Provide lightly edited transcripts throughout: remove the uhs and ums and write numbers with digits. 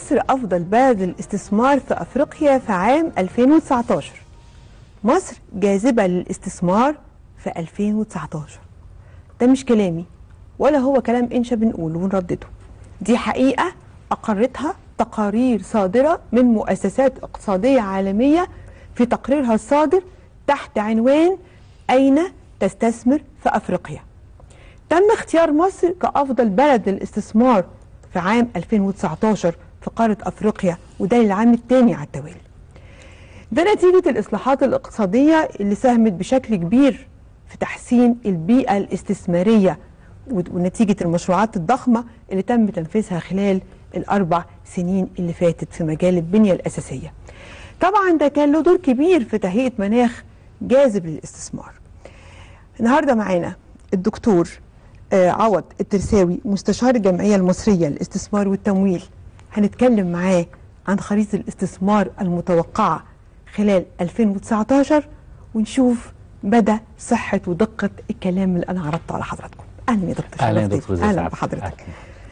مصر أفضل بلد للاستثمار في أفريقيا في عام 2019. مصر جاذبة للاستثمار في 2019. ده مش كلامي ولا هو كلام إنشا بنقوله ونردده، دي حقيقة أقرتها تقارير صادرة من مؤسسات اقتصادية عالمية في تقريرها الصادر تحت عنوان أين تستثمر في أفريقيا. تم اختيار مصر كأفضل بلد للاستثمار في عام 2019 في قارة أفريقيا، وده للعام الثاني على التوالي. ده نتيجة الإصلاحات الاقتصادية اللي ساهمت بشكل كبير في تحسين البيئة الاستثمارية، ونتيجة المشروعات الضخمة اللي تم تنفيذها خلال ال4 سنين اللي فاتت في مجال البنية الأساسية. طبعا ده كان له دور كبير في تهيئة مناخ جاذب للاستثمار. النهارده معانا الدكتور عوض الترساوي، مستشار الجمعية المصرية للاستثمار والتمويل. هنتكلم معاه عن خريطة الاستثمار المتوقعة خلال 2019 ونشوف مدى صحة ودقة الكلام اللي أنا عرضته على حضراتكم. أهلا يا دكتور. أهلا يا دكتور. أهلا بحضرتك.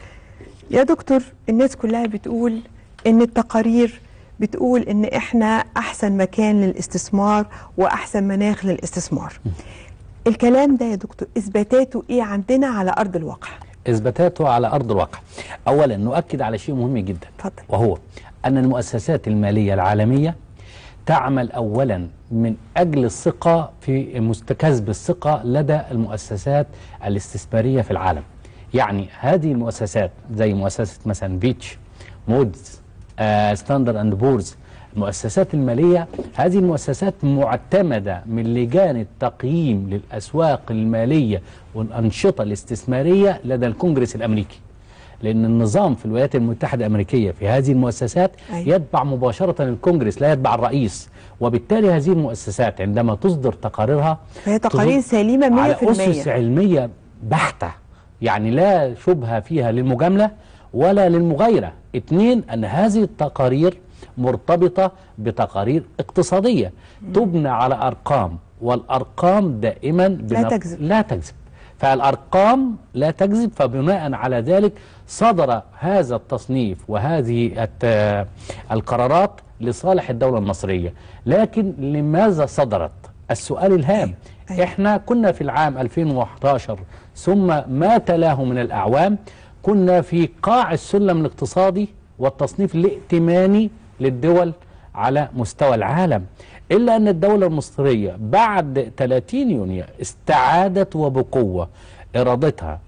يا دكتور، الناس كلها بتقول إن التقارير بتقول إن إحنا أحسن مكان للاستثمار وأحسن مناخ للاستثمار. الكلام ده يا دكتور إثباتاته إيه عندنا على أرض الواقع؟ إثباتاته على أرض الواقع، أولا نؤكد على شيء مهم جدا. اتفضل. وهو أن المؤسسات المالية العالمية تعمل أولا من أجل الثقة في كسب الثقة لدى المؤسسات الاستثمارية في العالم. يعني هذه المؤسسات زي مؤسسة مثلا فيتش، مودز، ستاندرد اند بورز، المؤسسات المالية، هذه المؤسسات معتمدة من لجان التقييم للأسواق المالية والأنشطة الاستثمارية لدى الكونجرس الأمريكي، لأن النظام في الولايات المتحدة الأمريكية في هذه المؤسسات يتبع مباشرة الكونجرس، لا يتبع الرئيس. وبالتالي هذه المؤسسات عندما تصدر تقاريرها فهي تقارير سليمة 100% على أسس علمية بحتة، يعني لا شبهة فيها للمجاملة ولا للمغايرة. اثنين، أن هذه التقارير مرتبطة بتقارير اقتصادية تبنى على أرقام، والأرقام دائما لا تكذب. فالأرقام لا تكذب، فبناء على ذلك صدر هذا التصنيف وهذه القرارات لصالح الدولة المصرية. لكن لماذا صدرت؟ السؤال الهام. احنا كنا في العام 2011 ثم ما تلاه من الأعوام كنا في قاع السلم الاقتصادي والتصنيف الائتماني للدول على مستوى العالم، إلا أن الدولة المصرية بعد 30 يونيو استعادت وبقوة إرادتها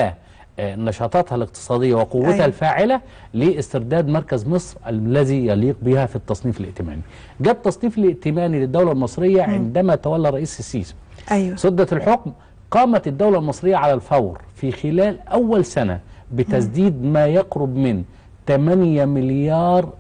ونشاطاتها الاقتصادية وقوتها الفاعلة لاسترداد مركز مصر الذي يليق بها في التصنيف الائتماني. جاء التصنيف الائتماني للدولة المصرية عندما تولى الرئيس السيسي سدة الحكم. قامت الدولة المصرية على الفور في خلال أول سنة بتسديد ما يقرب من 8 مليار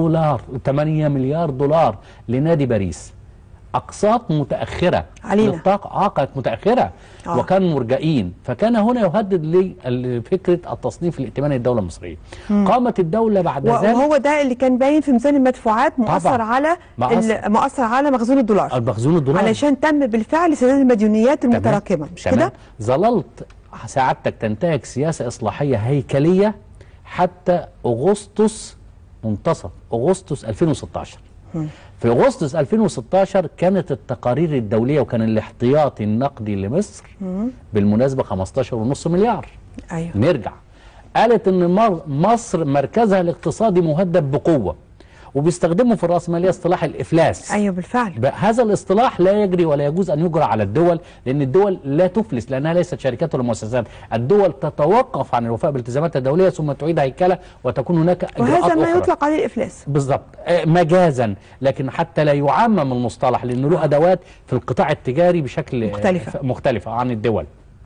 دولار لنادي باريس. أقساط متأخرة علينا، كانت متأخرة وكان مرجئين، فكان هنا يهدد لفكرة التصنيف الائتماني للدولة المصرية. قامت الدولة بعد ذلك، وهو ده اللي كان باين في ميزان المدفوعات مؤثر على مخزون الدولار. علشان تم بالفعل سداد المديونيات المتراكمة، مش كده؟ ظللت سعادتك تنتهج سياسة إصلاحية هيكلية حتى منتصف أغسطس 2016. في أغسطس 2016 كانت التقارير الدولية وكان الاحتياطي النقدي لمصر بالمناسبة 15.5 مليار. نرجع، قالت أن مصر مركزها الاقتصادي مهدد بقوة، وبيستخدموا في الرأسمالية اصطلاح الإفلاس. بالفعل. هذا الاصطلاح لا يجري ولا يجوز أن يجرى على الدول، لأن الدول لا تفلس لأنها ليست شركات ولا مؤسسات. الدول تتوقف عن الوفاء بالتزاماتها الدولية ثم تعيد هيكلة وتكون هناك إجراءات وهذا ما أخرى. يطلق عليه الإفلاس بالضبط، مجازا، لكن حتى لا يعمم المصطلح لأنه له أدوات في القطاع التجاري بشكل مختلفة عن الدول.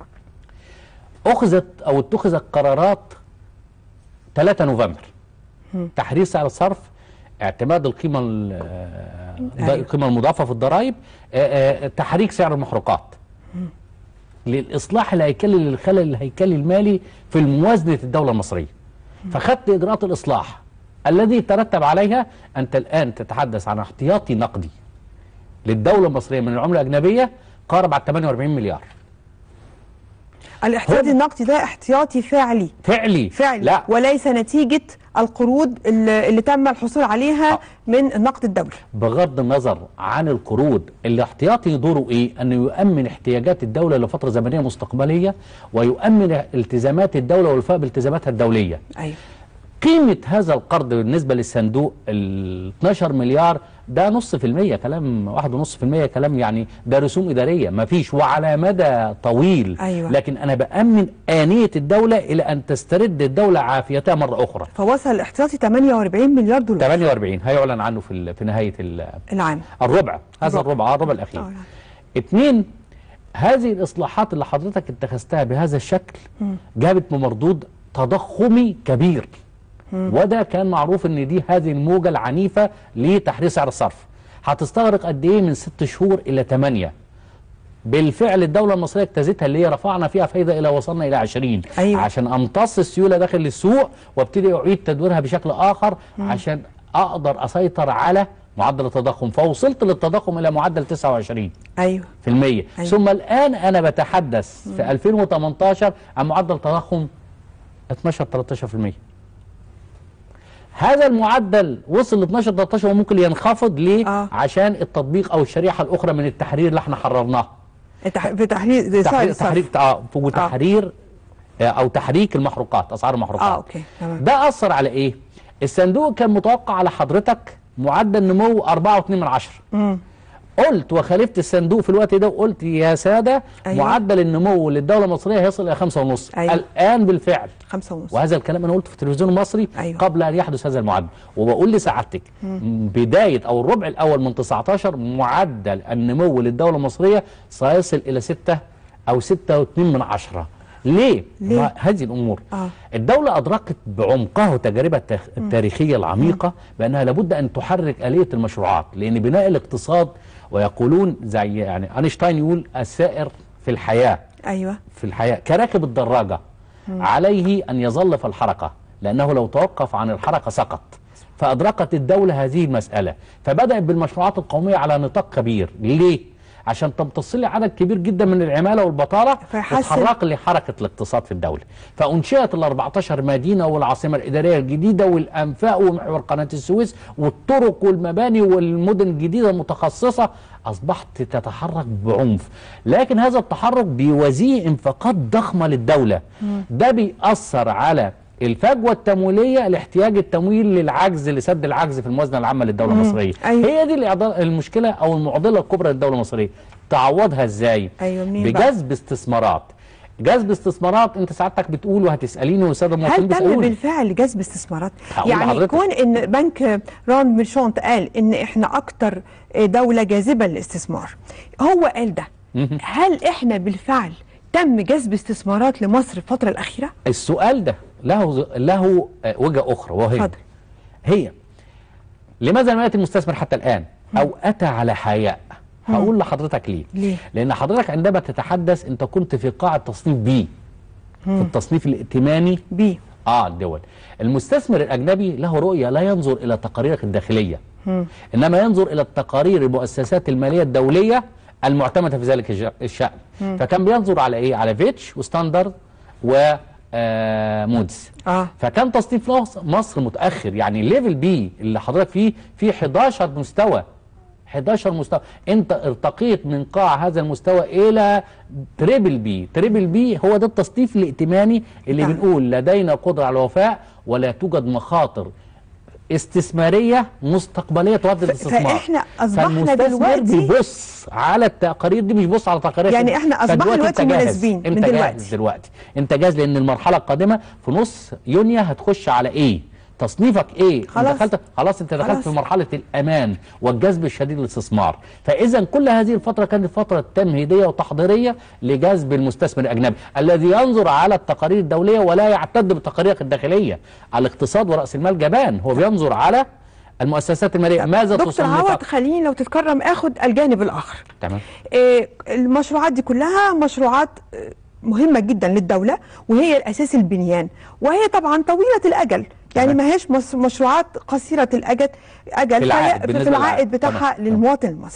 اتخذت قرارات 3 نوفمبر تحرير سعر الصرف، اعتماد القيمة المضافة في الضرائب، تحريك سعر المحروقات للإصلاح الهيكلي للخلل الهيكلي المالي في موازنة الدولة المصرية. فخدت إجراءات الإصلاح الذي ترتب عليها أنت الآن تتحدث عن احتياطي نقدي للدولة المصرية من العملة الأجنبية قارب على 48 مليار. الاحتياطي النقدي ده احتياطي فعلي لا، وليس نتيجة القروض اللي تم الحصول عليها من النقد الدولي. بغض النظر عن القروض، الاحتياطي دوره ايه؟ انه يؤمن احتياجات الدولة لفترة زمنية مستقبلية، ويؤمن التزامات الدولة والوفاء بالتزاماتها الدولية. ايوه. قيمة هذا القرض بالنسبة للصندوق ال 12 مليار ده نص في المية، كلام 1.5% كلام، يعني ده رسوم إدارية ما فيش وعلى مدى طويل. أيوة. لكن أنا بأمن آنية الدولة إلى أن تسترد الدولة عافيتها مرة أخرى. فوصل الاحتياطي 48 مليار دولار. 48 هيعلن عنه في نهاية العام، الربع الأخير. 2، هذه الإصلاحات اللي حضرتك اتخذتها بهذا الشكل جابت بمردود تضخمي كبير، وده كان معروف ان دي هذه الموجة العنيفة لتحرير سعر الصرف هتستغرق قد ايه؟ من 6 شهور الى 8. بالفعل الدولة المصرية اجتازتها، اللي هي رفعنا فيها فايدة الى وصلنا الى 20. أيوة. عشان امتص السيولة داخل السوق وابتدي اعيد تدويرها بشكل اخر عشان اقدر اسيطر على معدل التضخم، فوصلت للتضخم الى معدل 29. ايوه في المية. أيوة. ثم الان انا بتحدث في 2018 عن معدل تضخم 12-13%. هذا المعدل وصل ل 12-13 وممكن ينخفض ليه؟ عشان التطبيق او الشريحه الاخرى من التحرير اللي احنا حررناها. في تحرير او تحريك المحروقات، اسعار المحروقات. اوكي تمام. ده اثر على ايه؟ الصندوق كان متوقع على حضرتك معدل نمو 4.2%. قلت وخالفت الصندوق في الوقت ده وقلت يا سادة أيوة. معدل النمو للدولة المصرية هيصل إلى 5.5. أيوة. الآن بالفعل 5.5. وهذا الكلام أنا قلته في التلفزيون المصري أيوة. قبل أن يحدث هذا المعدل، وبقول لسعادتك بداية أو الربع الأول من 19 معدل النمو للدولة المصرية سيصل إلى 6 أو 6.2%. ليه؟ هذه الأمور الدولة أدركت بعمقها وتجربة التاريخية العميقة بأنها لابد أن تحرك آلية المشروعات، لأن بناء الاقتصاد ويقولون زي يعني أينشتاين يقول السائر في الحياة. أيوة. في الحياة كراكب الدراجة عليه أن يظل في الحركة، لأنه لو توقف عن الحركة سقط. فأدركت الدولة هذه المسألة، فبدأت بالمشروعات القومية على نطاق كبير. ليه؟ عشان تمتص لي عدد كبير جدا من العمالة والبطالة وتحرك لي حركة الاقتصاد في الدولة. فأنشئت ال 14 مدينة والعاصمة الإدارية الجديدة والأنفاق ومحور قناة السويس والطرق والمباني والمدن الجديدة المتخصصة. أصبحت تتحرك بعنف، لكن هذا التحرك بيوازيه انفاقات ضخمة للدولة. ده بيأثر على الفجوة التمويلية لاحتياج التمويل للعجز، لسد العجز في الموازنة العامة للدولة المصرية. أيوة. هي دي المشكلة أو المعضلة الكبرى للدولة المصرية. تعوضها ازاي؟ أيوة. بجذب استثمارات. جذب استثمارات. انت سعادتك بتقول وهتسأليني والسادة المواطنين بيسألوني، هل تم بالفعل جذب استثمارات؟ يعني كون ان بنك راند ميرشونت قال ان احنا اكتر دولة جاذبة للاستثمار، هو قال ده، هل احنا بالفعل تم جذب استثمارات لمصر الفترة الأخيرة؟ السؤال ده له وجهة أخرى، وهي هي لماذا لم يأتي المستثمر حتى الآن أو أتى على حياء؟ هقول لحضرتك ليه؟ لأن حضرتك عندما تتحدث أنت كنت في قاعة تصنيف بي، في التصنيف الائتماني بي الدول. المستثمر الأجنبي له رؤية، لا ينظر إلى تقاريرك الداخلية، إنما ينظر إلى التقارير المؤسسات المالية الدولية المعتمدة في ذلك الشأن. فكان بينظر على إيه؟ على فيتش وستاندرد ومودز. فكان تصنيف مصر متأخر، يعني ليفل بي اللي حضرتك فيه 11 مستوى. 11 مستوى. انت ارتقيت من قاع هذا المستوى الى تريبل بي. تريبل بي هو ده التصنيف الائتماني اللي بنقول لدينا قدرة على الوفاء ولا توجد مخاطر استثمارية مستقبلية تؤدي الاستثمار. فاحنا اصبحنا دلوقتي بيبص على التقارير دي، مش بيبص على تقارير. يعني احنا اصبحنا دلوقتي مناسبين من دلوقتي. انت جاهز لان المرحلة القادمة في نص يونيو هتخش على ايه؟ تصنيفك ايه؟ خلاص انت دخلت في مرحلة الامان والجذب الشديد للاستثمار. فاذا كل هذه الفترة كانت فترة تمهيدية وتحضيرية لجذب المستثمر الاجنبي الذي ينظر على التقارير الدولية ولا يعتد بالتقارير الداخلية. الاقتصاد ورأس المال جبان، هو بينظر على المؤسسات المالية ماذا تصنف. دكتور عوض خليني لو تتكرم اخد الجانب الاخر. تمام. المشروعات دي كلها مشروعات مهمة جدا للدولة، وهي الأساس البنيان، وهي طبعا طويلة الأجل، يعني ما هيش مشروعات قصيرة الأجل في العائد بتاعها للمواطن المصري.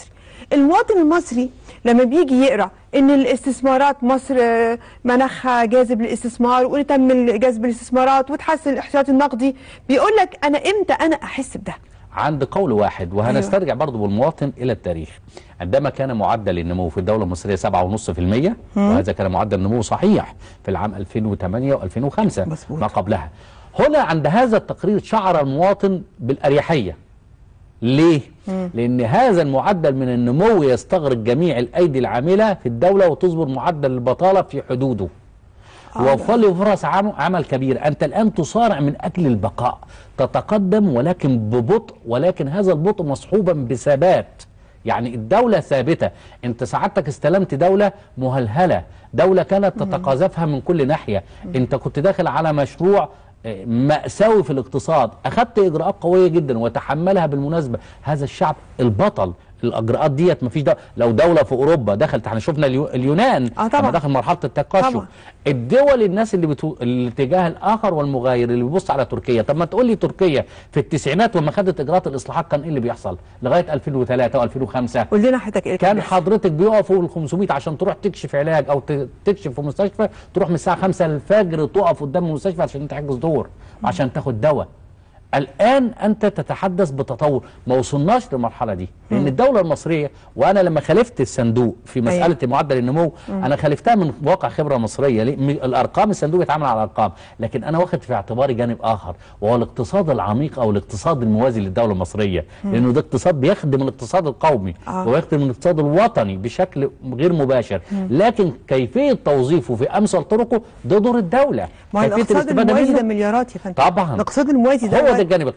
المواطن المصري لما بيجي يقرا ان الاستثمارات مصر مناخها جاذب للاستثمار وتم جذب الاستثمارات وتحسن الاحتياطي النقدي، بيقول لك انا امتى انا احس بده؟ عند قول واحد، وهنسترجع برضه بالمواطن الى التاريخ. عندما كان معدل النمو في الدوله المصريه 7.5%، وهذا كان معدل نمو صحيح في العام 2008 و2005 ما قبلها. هنا عند هذا التقرير شعر المواطن بالاريحيه. ليه؟ لأن هذا المعدل من النمو يستغرق جميع الأيدي العاملة في الدولة وتصبر معدل البطالة في حدوده، ويوفر له فرص عمل كبيرة. أنت الآن تصارع من أجل البقاء، تتقدم ولكن ببطء، ولكن هذا البطء مصحوبا بثبات. يعني الدولة ثابتة. أنت سعادتك استلمت دولة مهلهلة، دولة كانت تتقاذفها من كل ناحية. أنت كنت داخل على مشروع مأساوي في الاقتصاد، أخذت إجراءات قوية جدا وتحملها بالمناسبة هذا الشعب البطل. الإجراءات ديت مفيش لو دولة في أوروبا دخلت، احنا شفنا اليونان لما دخل مرحلة التقشف. الدول الناس اللي الاتجاه الآخر والمغاير اللي بيبص على تركيا. طب ما تقول لي تركيا في التسعينات لما خدت إجراءات الإصلاحات كان إيه اللي بيحصل لغاية 2003 و2005؟ قول لنا حضرتك إيه كان حضرتك بيقفوا ال 500 عشان تروح تكشف علاج أو تكشف في مستشفى، تروح من الساعة 5 الفجر تقف قدام المستشفى عشان تحجز دور وعشان تاخد دواء. الآن أنت تتحدث بتطور، ما وصلناش للمرحلة دي، لأن الدولة المصرية، وأنا لما خالفت الصندوق في مسألة معدل النمو أنا خالفتها من واقع خبرة مصرية. الأرقام الصندوق بيتعامل على الأرقام، لكن أنا واخد في اعتباري جانب آخر وهو الاقتصاد العميق أو الاقتصاد الموازي للدولة المصرية، لأنه ده اقتصاد بيخدم الاقتصاد القومي ويخدم الاقتصاد الوطني بشكل غير مباشر، لكن كيفية توظيفه في أمثل طرقه ده دور الدولة. ما هو الاقتصاد الموازي ده مليارات يا فندم. طبعا الاقتصاد الموازي ده هو ده الجانب.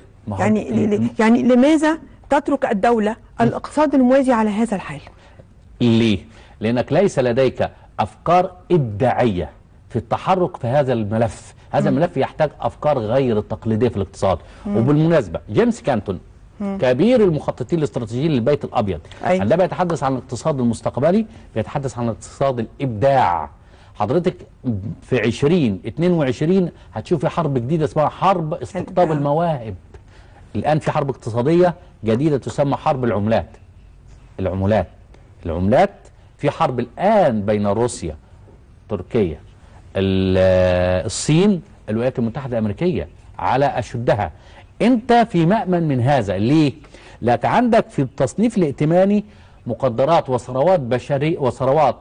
يعني لماذا تترك الدولة الاقتصاد الموازي على هذا الحال؟ ليه؟ لأنك ليس لديك أفكار إبداعية في التحرك في هذا الملف. هذا الملف يحتاج أفكار غير التقليدية في الاقتصاد. وبالمناسبة جيمس كانتون كبير المخططين الاستراتيجيين للبيت الأبيض عندما يتحدث عن الاقتصاد المستقبلي بيتحدث عن الاقتصاد الإبداع. حضرتك في 2022 هتشوفي حرب جديدة اسمها حرب استقطاب المواهب. الآن في حرب اقتصادية جديدة تسمى حرب العملات. العملات في حرب الآن بين روسيا، تركيا، الصين، الولايات المتحدة الأمريكية على أشدها. أنت في مأمن من هذا. ليه؟ لك عندك في التصنيف الائتماني مقدرات وثروات بشرية وثروات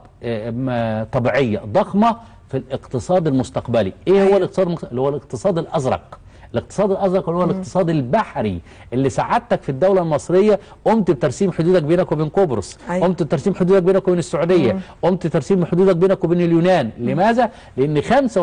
طبيعية ضخمة في الاقتصاد المستقبلي. ايه هو الاقتصاد اللي هو الاقتصاد الازرق؟ الاقتصاد الازرق اللي هو الاقتصاد البحري اللي سعادتك في الدولة المصرية قمت بترسيم حدودك بينك وبين قبرص، قمت بترسيم حدودك بينك وبين السعودية، قمت ترسيم حدودك بينك وبين اليونان. لماذا؟ لان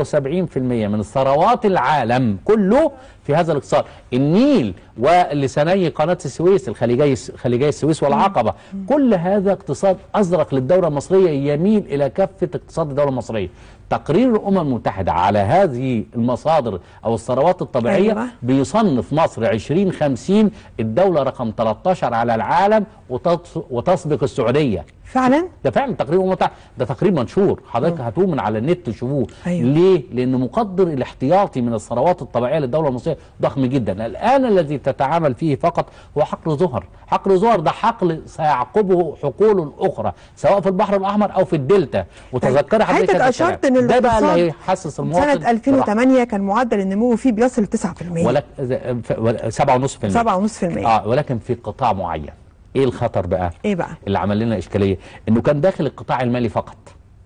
75% من ثروات العالم كله في هذا الاقتصاد. النيل ولساني قناة السويس، خليجي السويس والعقبة، كل هذا اقتصاد أزرق للدولة المصرية يميل إلى كافة اقتصاد الدولة المصرية. تقرير الأمم المتحدة على هذه المصادر أو الثروات الطبيعية بيصنف مصر 2050 الدولة رقم 13 على العالم وتسبق السعودية. فعلا؟ ده فعلا تقرير الأمم المتحدة، ده تقرير منشور، حضرتك هاتوه من على النت تشوفوه. ليه؟ لأن مقدر الاحتياطي من الثروات الطبيعية للدولة المصرية ضخم جدا. الآن الذي تتعامل فيه فقط هو حقل زهر. حقل زهر ده حقل سيعقبه حقول أخرى سواء في البحر الأحمر أو في الدلتا. وتذكر حضرتك أشرت إن ده بقى اللي هيحسس المواطن. سنة 2008 كان معدل النمو فيه بيصل 9% ولا 7.5%. 7.5%. ولكن في قطاع معين. ايه الخطر بقى؟ ايه بقى؟ اللي عمل لنا اشكاليه انه كان داخل القطاع المالي فقط.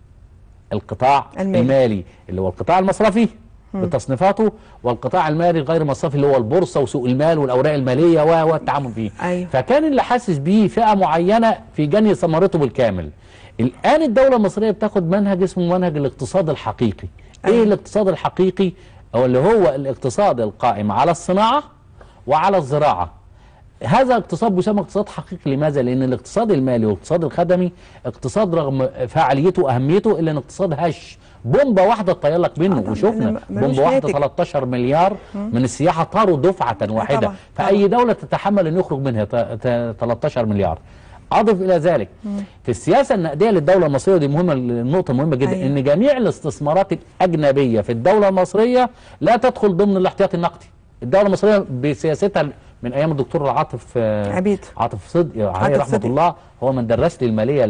القطاع المالي اللي هو القطاع المصرفي بتصنيفاته، والقطاع المالي الغير مصرفي اللي هو البورصه وسوق المال والاوراق الماليه والتعامل فيه. فكان اللي حاسس بيه فئه معينه في جني ثمرته بالكامل. الان الدوله المصريه بتاخد منهج اسمه منهج الاقتصاد الحقيقي. ايه الاقتصاد الحقيقي؟ او اللي هو الاقتصاد القائم على الصناعه وعلى الزراعه. هذا اقتصاد بيسمى اقتصاد حقيقي. لماذا؟ لأن الاقتصاد المالي والاقتصاد الخدمي اقتصاد رغم فعاليته وأهميته إلا أن اقتصاد هش. بومبة واحدة تطير لك منه، وشفنا بومبة واحدة 13 مليار من السياحة طاروا دفعة واحدة. فأي دولة تتحمل أن يخرج منها 13 مليار. أضف إلى ذلك في السياسة النقدية للدولة المصرية، ودي مهمة، النقطة مهمة جدا، إن جميع الاستثمارات الأجنبية في الدولة المصرية لا تدخل ضمن الاحتياطي النقدي. الدولة المصرية بسياستها من ايام الدكتور عاطف عاطف صدقي عليه رحمه الله، هو من درس لي الماليه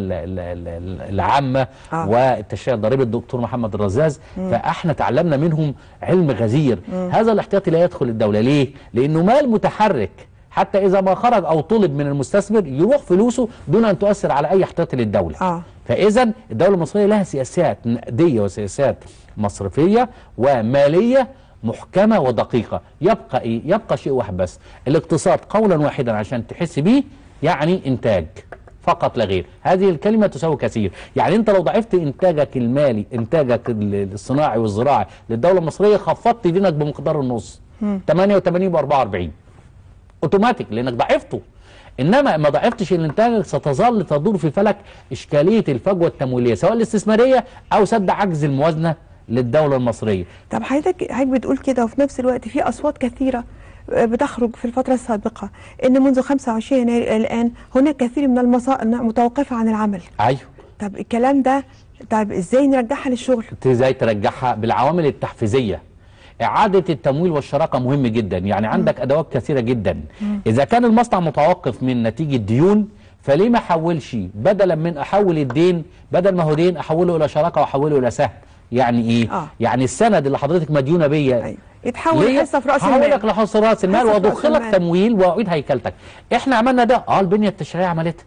العامه والتشريع الضريبي الدكتور محمد الرزاز. فاحنا تعلمنا منهم علم غزير. هذا الاحتياطي لا يدخل الدوله، ليه؟ لانه مال متحرك، حتى اذا ما خرج او طلب من المستثمر يروح فلوسه دون ان تؤثر على اي احتياطي للدوله. فاذا الدوله المصريه لها سياسات نقديه وسياسات مصرفيه وماليه محكمه ودقيقه. يبقى ايه؟ يبقى شيء واحد بس، الاقتصاد قولا واحدا عشان تحس بيه، يعني انتاج فقط لا غير. هذه الكلمه تساوي كثير. يعني انت لو ضعفت انتاجك المالي، انتاجك الصناعي والزراعي للدوله المصريه، خفضت دينك بمقدار النص، 88 ب 44 اوتوماتيك، لانك ضعفته. انما ما ضعفتش الانتاج ستظل تدور في فلك اشكاليه الفجوه التمويليه، سواء الاستثماريه او سد عجز الموازنه للدوله المصريه. طب حضرتك بتقول كده، وفي نفس الوقت في اصوات كثيره بتخرج في الفتره السابقه ان منذ 25 يناير الان هناك كثير من المصانع متوقفه عن العمل. ايوه. طب الكلام ده، طب ازاي نرجعها للشغل؟ ازاي ترجعها؟ بالعوامل التحفيزيه. إعادة التمويل والشراكة مهم جدا. يعني عندك أدوات كثيرة جدا. إذا كان المصنع متوقف من نتيجة ديون، فليه ما أحولش بدلا من أحول الدين، بدل ما هو دين أحوله إلى شراكة وأحوله إلى سهم. يعني إيه؟ يعني السند اللي حضرتك مديونة بيا يتحول حصة في رأس المال، هحولك لحصة رأس المال وأضخلك تمويل وأعيد هيكلتك. إحنا عملنا ده. البنية التشريعية عملتها.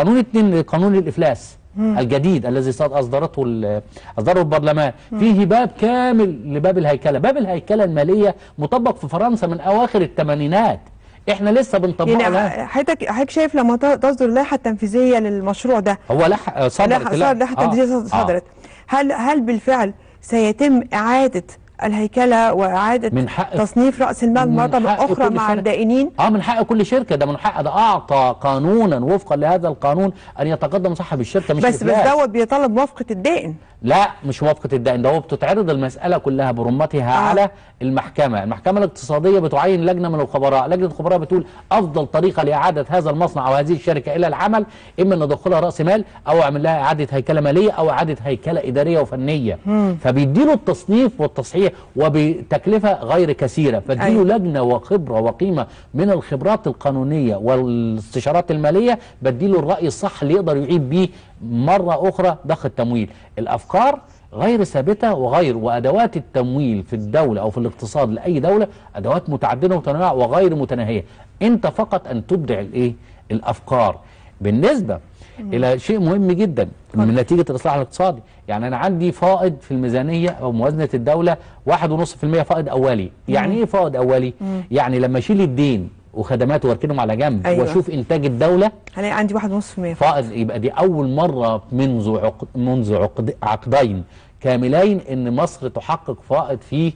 قانون الإفلاس الجديد الذي أصدره البرلمان فيه باب كامل لباب الهيكلة. باب الهيكلة المالية مطبق في فرنسا من أواخر الثمانينات، احنا لسه بنطبقه. يعني حضرتك شايف لما تصدر اللائحة التنفيذية للمشروع ده، هو اللائحة التنفيذية صدرت، هل بالفعل سيتم إعادة الهيكلة وإعادة تصنيف رأس المال مرة أخرى مع الدائنين؟ من حق كل شركة. ده من حق، ده أعطى قانونا وفقا لهذا القانون أن يتقدم صاحب الشركة، مش بس دوت بيطلب موافقة الدائن. لا، مش موافقة الدائن، ده هو بتتعرض المسألة كلها برمتها على المحكمة الاقتصادية بتعين لجنة من الخبراء. لجنة الخبراء بتقول أفضل طريقة لإعادة هذا المصنع أو هذه الشركة إلى العمل إما أن ندخلها رأس مال، أو أعمل لها إعادة هيكلة مالية، أو إعادة هيكلة إدارية وفنية. فبيديله التصنيف والتصحيح وبتكلفة غير كثيرة. فاديله لجنة وخبرة وقيمة من الخبرات القانونية والاستشارات المالية، بديله الرأي الصح اللي يقدر يعيد بيه مرة أخرى ضخ التمويل. الأفكار غير ثابتة وأدوات التمويل في الدولة أو في الاقتصاد لأي دولة أدوات متعددة ومتنوعة وغير متناهية. أنت فقط أن تبدع الأفكار. بالنسبة إلى شيء مهم جدا من نتيجة الإصلاح الاقتصادي، يعني أنا عندي فائض في الميزانية أو موازنة الدولة 1.5% فائض أولي. يعني إيه فائض أولي؟ يعني لما أشيل الدين وخدماته واركنهم على جنب واشوف انتاج الدوله، هلاقي عندي 1.5% فائض. يبقى دي اول مره منذ عقدين كاملين ان مصر تحقق فائض في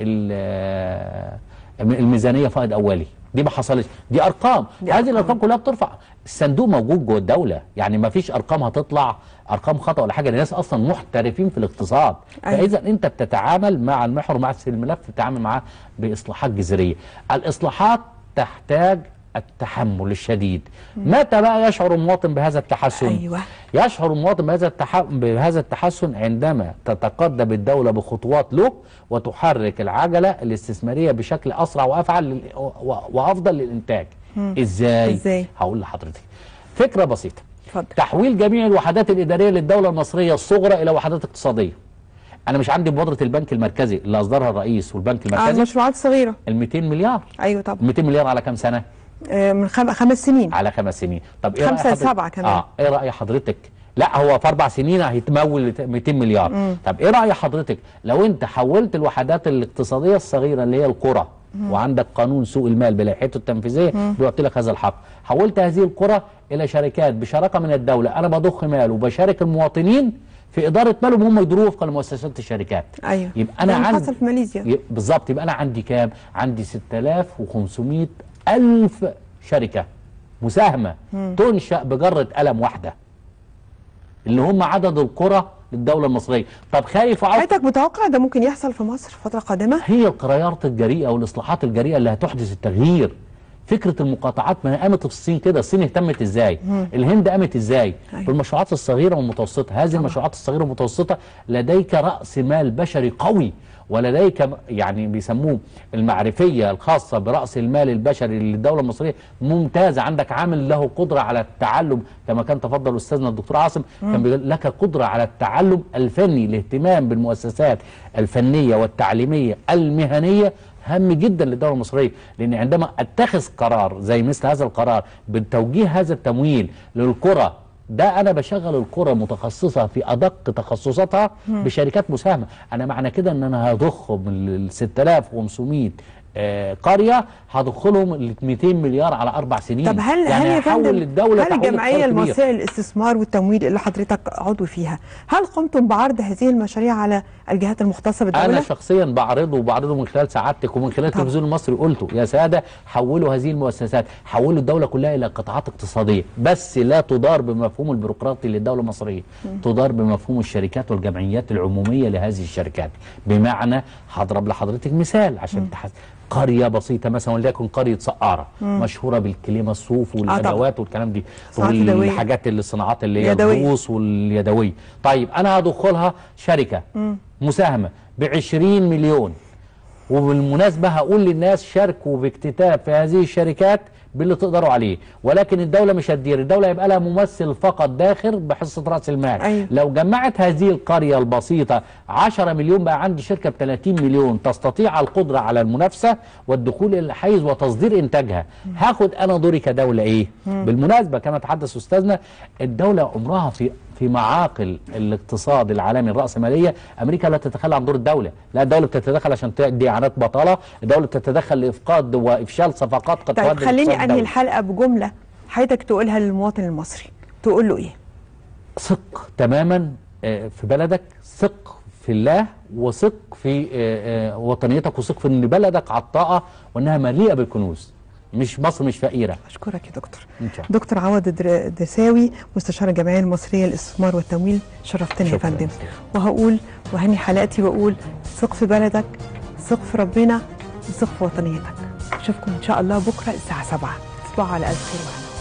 الميزانيه، فائض اولي. دي ما حصلش، دي ارقام. هذه الارقام كلها بترفع. الصندوق موجود جوه الدوله، يعني ما فيش ارقام هتطلع ارقام خطا ولا حاجه. الناس اصلا محترفين في الاقتصاد. فاذا انت بتتعامل مع المحور، مع الملف، بتتعامل معاه باصلاحات جذريه. الاصلاحات تحتاج التحمل الشديد. متى بقى يشعر المواطن بهذا التحسن؟ يشعر المواطن بهذا التحسن عندما تتقدم الدولة بخطوات له وتحرك العجلة الاستثمارية بشكل أسرع وأفعل وأفضل للإنتاج. إزاي؟ هقول لحضرتك فكرة بسيطة. تحويل جميع الوحدات الإدارية للدولة المصرية الصغرى إلى وحدات اقتصادية. أنا مش عندي مبادرة البنك المركزي اللي أصدرها الرئيس والبنك المركزي، مشروعات صغيرة، 200 مليار. أيوة طبعا. 200 مليار على كام سنة؟ من 5 سنين. على 5 سنين. طب إيه 5 ل7 كمان. إيه رأي حضرتك؟ لا، هو في 4 سنين هيتمول 200 مليار. طب إيه رأي حضرتك لو أنت حولت الوحدات الاقتصادية الصغيرة اللي هي القرى، وعندك قانون سوق المال بلائحته التنفيذية بيعطي لك هذا الحق، حولت هذه القرى إلى شركات بشراكة من الدولة، أنا بضخ مال وبشارك المواطنين في إدارة مالهم، هم يديروه وفقا لمؤسسات الشركات. أيوة. يبقى أنا عندي حصل في ماليزيا بالظبط. يبقى أنا عندي كام؟ عندي 6500 ألف شركة مساهمة تنشأ بجرة قلم واحدة، اللي هم عدد القرى للدولة المصرية. طب خايف حضرتك متوقع ده ممكن يحصل في مصر فترة قادمة؟ هي القرارات الجريئة والإصلاحات الجريئة اللي هتحدث التغيير فكره المقاطعات ما قامت في الصين كده، الصين اهتمت ازاي؟ الهند قامت ازاي؟ بالمشروعات الصغيره والمتوسطه. هذه المشروعات الصغيره والمتوسطه لديك راس مال بشري قوي، ولديك يعني بيسموه المعرفيه الخاصه براس المال البشري للدوله المصريه ممتازه. عندك عامل له قدره على التعلم كما كان تفضل استاذنا الدكتور عاصم، كان بيقول لك قدره على التعلم الفني. الاهتمام بالمؤسسات الفنيه والتعليميه المهنيه هام جدا للدوله المصريه، لان عندما اتخذ قرار زي مثل هذا القرار بتوجيه هذا التمويل للقرى، ده انا بشغل القرى متخصصه في ادق تخصصاتها بشركات مساهمه. انا معنى كده ان انا هضخهم ال 6500 قريه، هدخلهم ال 200 مليار على 4 سنين. طب هل يعني هحول للدوله، هل الجمعيه المصريه للاستثمار والتمويل اللي حضرتك عضو فيها، هل قمتم بعرض هذه المشاريع على الجهات المختصه بالدوله؟ انا شخصيا بعرضه من خلال سعادتك ومن خلال التلفزيون المصري. قلته يا ساده حولوا هذه المؤسسات، حولوا الدوله كلها الى قطاعات اقتصاديه، بس لا تدار بمفهوم البيروقراطي للدوله المصريه، تدار بمفهوم الشركات والجمعيات العموميه لهذه الشركات. بمعنى هضرب لحضرتك مثال عشان قرية بسيطة مثلا وليكن قرية سقارة مشهورة بالكلمة الصوف والأدوات والكلام دي والحاجات اللي الصناعات اللي هي الرؤوس واليدوية. طيب أنا هدخلها شركة مساهمة ب20 مليون، وبالمناسبة هقول للناس شاركوا باكتتاب في هذه الشركات باللي تقدروا عليه، ولكن الدولة مش هتدير، الدولة يبقى لها ممثل فقط داخل بحصة رأس المال. أيوة. لو جمعت هذه القرية البسيطة 10 مليون بقى عندي شركة ب30 مليون تستطيع القدرة على المنافسة والدخول إلى الحيز وتصدير إنتاجها. هاخد أنا دوري كدولة إيه؟ بالمناسبة كما تحدث أستاذنا، الدولة عمرها في معاقل الاقتصاد العالمي الرأسمالية أمريكا لا تتخلى عن دور الدولة، لا الدولة بتتدخل عشان تدي إعانات بطالة، الدولة بتتدخل لإفقاد وإفشال صفقات قد طيب خليني أنهي الحلقة بجملة حضرتك تقولها للمواطن المصري، تقول له إيه؟ ثق تماما في بلدك، ثق في الله، وثق في وطنيتك، وثق في أن بلدك عطاءة وأنها مليئة بالكنوز، مش مصر مش فقيرة. أشكرك يا دكتور. دكتور عوض الدرساوي مستشار الجمعية المصرية للاستثمار والتمويل، شرفتني يا فندم. وهقول وهني حلقتي وأقول ثق في بلدك، ثق في ربنا، وثق في وطنيتك. أشوفكم إن شاء الله بكرة الساعة 7. تصبحوا على ألف خير وعافية.